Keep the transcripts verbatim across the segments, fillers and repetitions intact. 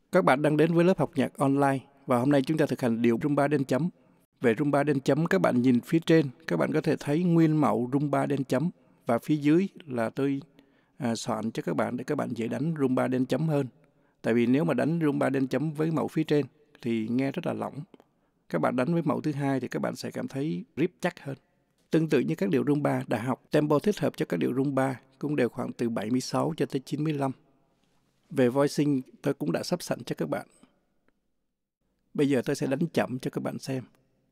Các bạn đang đến với lớp học nhạc online và hôm nay chúng ta thực hành điệu rumba đen chấm. Về rumba đen chấm, các bạn nhìn phía trên, các bạn có thể thấy nguyên mẫu rumba đen chấm và phía dưới là tôi à, soạn cho các bạn để các bạn dễ đánh rumba đen chấm hơn. Tại vì nếu mà đánh rumba đen chấm với mẫu phía trên thì nghe rất là lỏng. Các bạn đánh với mẫu thứ hai thì các bạn sẽ cảm thấy rip chắc hơn. Tương tự như các điệu rumba đã học, tempo thích hợp cho các điệu rumba cũng đều khoảng từ bảy mươi sáu cho tới chín mươi lăm. Về voicing, tôi cũng đã sắp sẵn cho các bạn. Bây giờ tôi sẽ đánh chậm cho các bạn xem.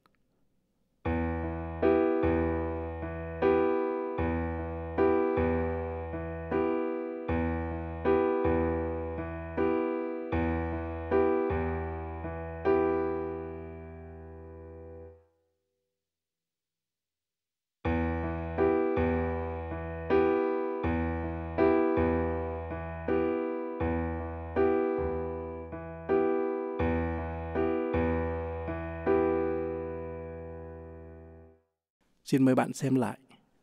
Xin mời bạn xem lại.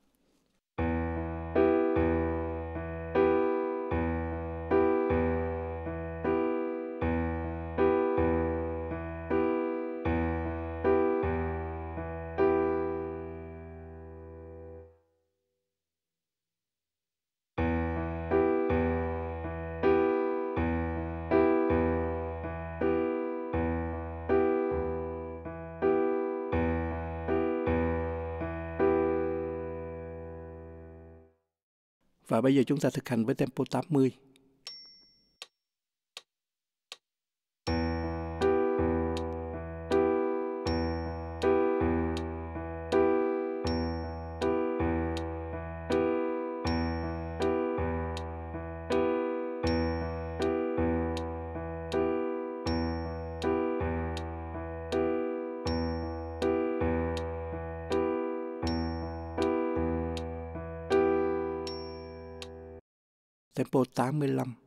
Và bây giờ chúng ta thực hành với tempo tám mươi. Tempo tám mươi lăm.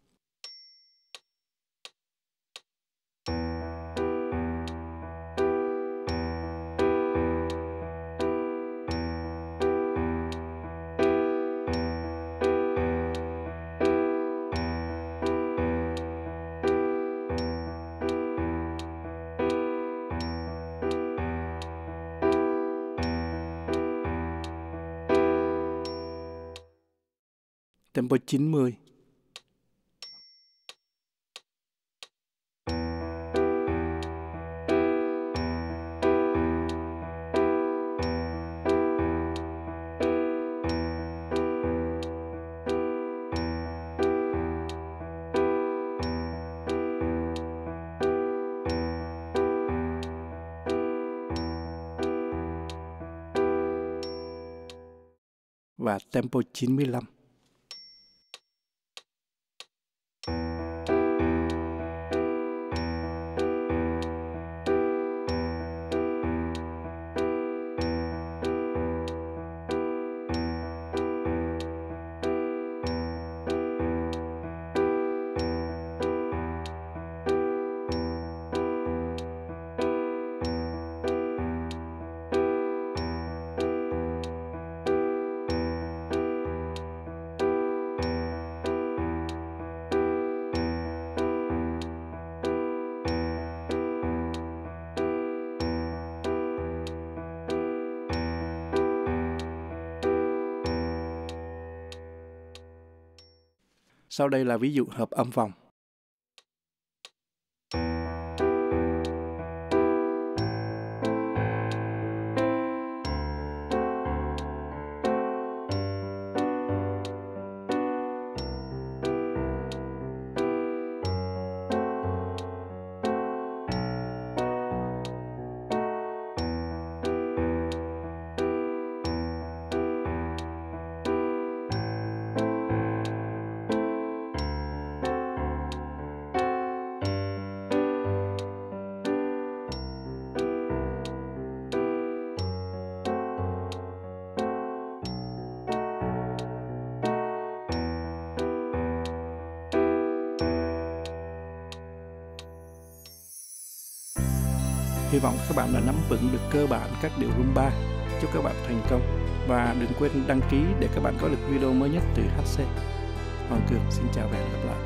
Tempo chín mươi. Và tempo chín mươi lăm. Sau đây là ví dụ hợp âm vòng. Hy vọng các bạn đã nắm vững được cơ bản các điệu rumba. Chúc các bạn thành công và đừng quên đăng ký để các bạn có được video mới nhất từ hát xê. Hoàng Cường xin chào và hẹn gặp lại.